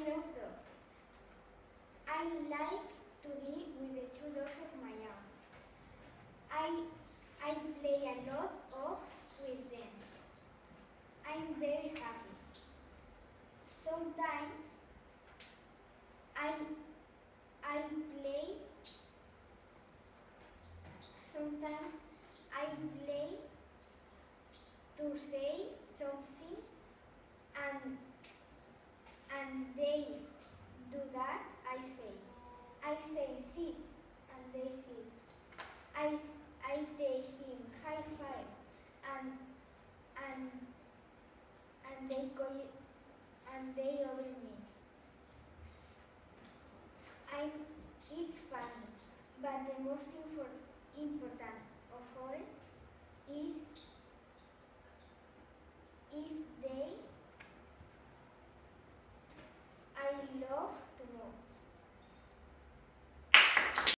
love dogs. I like to be with the two dogs of my aunt. I play a lot with them. I'm very happy. Sometimes I play. Sometimes I play to say something, and they do that. I say sit, and they sit. I take him high five, and they over me. It's funny, but the most important of all is they. I love